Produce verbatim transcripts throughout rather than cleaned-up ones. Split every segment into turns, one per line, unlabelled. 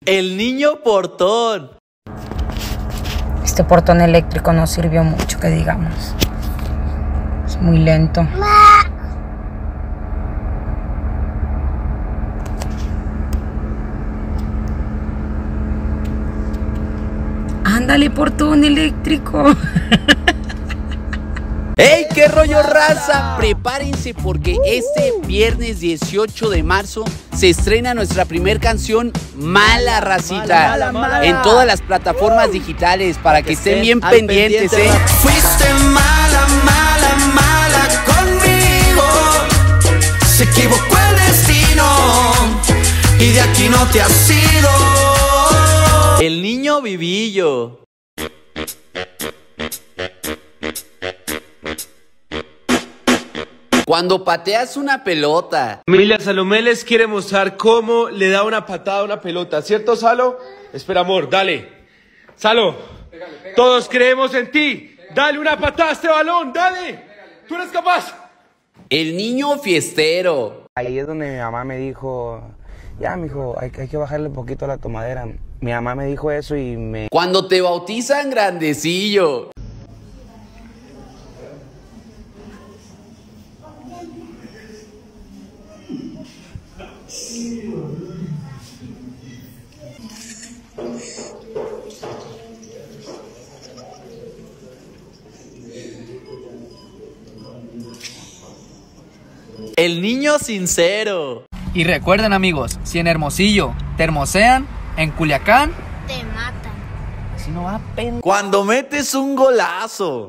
El niño portón.
Este portón eléctrico no sirvió mucho, que digamos. Es muy lento. Ándale, portón eléctrico.
¡Ey, qué rollo, raza! Prepárense porque este viernes dieciocho de marzo se estrena nuestra primer canción, Mala, racita. Mala, mala, mala. En todas las plataformas uh, digitales para que, que estén bien pendientes, pendiente, ¿eh?
Fuiste mala, mala, mala conmigo. Se equivocó el destino y de aquí no te has ido.
El niño vivillo. Cuando pateas una pelota.
Familia Salomé les quiere mostrar cómo le da una patada a una pelota, ¿cierto, Salo? Espera, amor, dale. Salo, pégale, pégale, todos creemos en ti. Dale una patada a este balón, dale. Tú eres capaz.
El niño fiestero.
Ahí es donde mi mamá me dijo, ya, mijo, hay, hay que bajarle un poquito a la tomadera. Mi mamá me dijo eso y me...
Cuando te bautizan grandecillo. El niño sincero.
Y recuerden, amigos, si en Hermosillo te hermosean, en Culiacán
te matan.
Así no va, pen...
Cuando metes un golazo.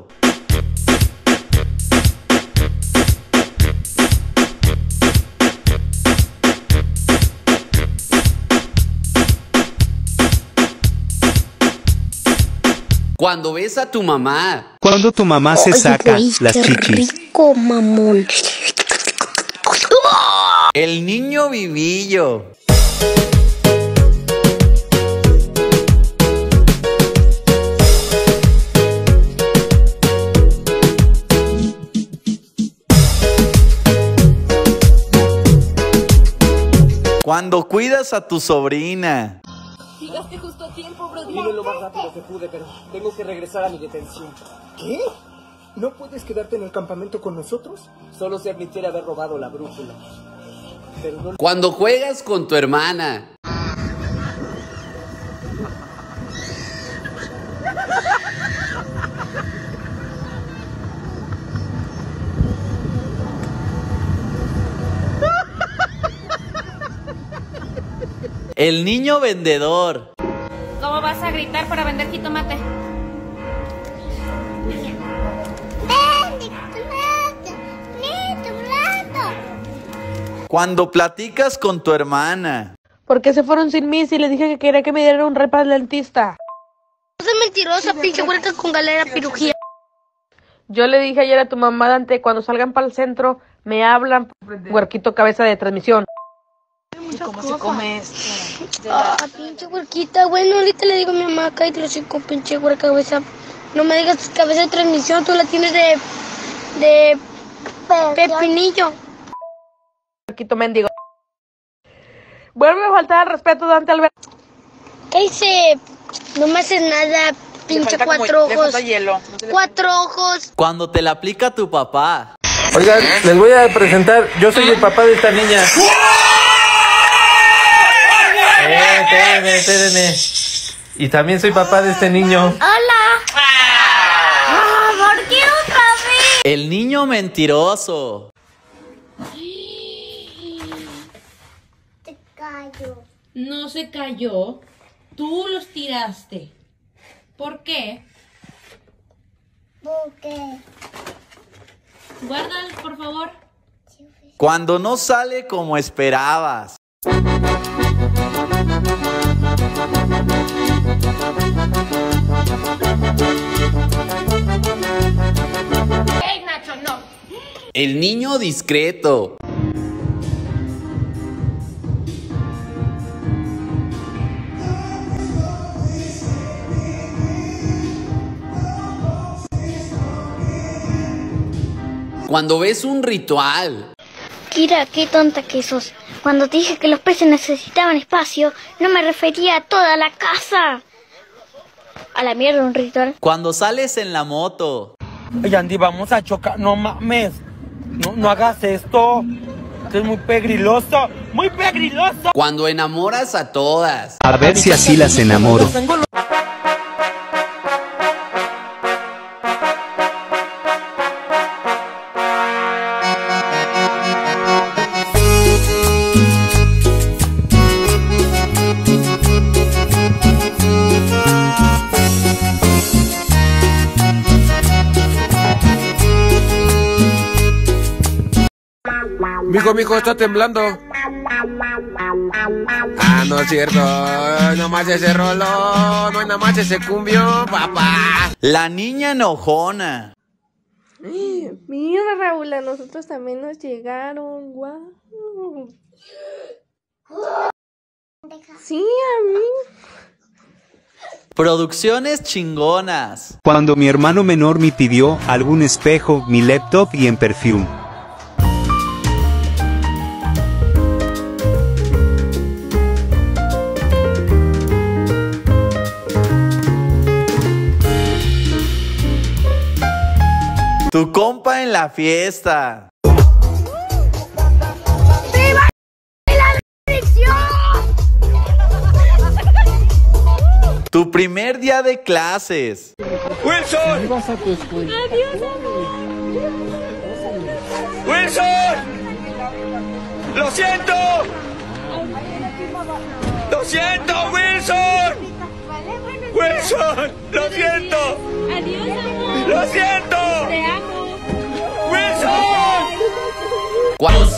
Cuando ves a tu mamá.
Cuando tu mamá se
Ay,
saca
güey,
las
qué
chichis.
Rico, mamón.
El niño vivillo. Cuando cuidas a tu sobrina.
Llegaste justo a tiempo, bro.
Vine lo más rápido que pude, pero tengo que regresar a mi detención. ¿Qué? ¿No puedes quedarte en el campamento con nosotros? Solo se admitiera haber robado la brújula. Pero no...
Cuando juegas con tu hermana. El niño vendedor.
¿Cómo vas a gritar para vender jitomate?
Cuando platicas con tu hermana.
¿Por qué se fueron sin mí si les dije que quería que me dieran un repa al dentista?
No soy mentirosa, pinche huerca con galera pirujía.
Yo le dije ayer a tu mamá, Dante, cuando salgan para el centro, me hablan, huerquito cabeza de transmisión.
¿Cómo se come esto?
Ah, pinche huerquita. Bueno, ahorita le digo a mi mamá, cállate los cinco, pinche huerca cabeza. No me digas cabeza de transmisión, tú la tienes de... de... pepinillo.
Huerquito mendigo. Vuelve a faltar al respeto, Dante Alberto.
¿Qué hice? No me haces nada, pinche cuatro
como,
ojos.
Le hielo.
No cuatro ojos.
Cuando te la aplica tu papá.
Oigan, les voy a presentar, yo soy el papá de esta niña. Eh, espérenme, espérenme. Y también soy papá de este niño.
Hola. Ah, ¿por qué otra vez?
El niño mentiroso.
Te callo.
No se cayó. Tú los tiraste. ¿Por qué?
¿Por qué?
Guárdalos, por favor.
Cuando no sale como esperabas.
¡Ey, Nacho, no!
El niño discreto. Cuando ves un ritual.
Kira, qué tonta que sos.
Cuando te dije que los peces necesitaban espacio, no me refería a toda la casa. A la mierda, un ritual.
Cuando sales en la moto.
Ay, Andy, vamos a chocar. No mames. No, no hagas esto. Esto es muy pegriloso. Muy pegriloso.
Cuando enamoras a todas.
A ver si así las enamoro.
Mijo, mijo, está temblando. Ah, no es cierto. Nomás ese rolón. No hay nada más ese cumbio, papá.
La niña enojona.
Mira, Raúl, a nosotros también nos llegaron. Guau. Sí, a mí.
Producciones chingonas.
Cuando mi hermano menor me pidió algún espejo, mi laptop y en perfume.
Tu compa en la fiesta.
¡Viva la dirección!
Tu primer día de clases.
¡Wilson!
Vas a tu escuela. Adiós, amor.
¡Wilson! ¡Lo siento! ¡Lo siento, Wilson! ¡Wilson! ¡Lo siento!
Adiós, amor.
¡Lo siento!
Te amo.
¡Wilson!
Cuando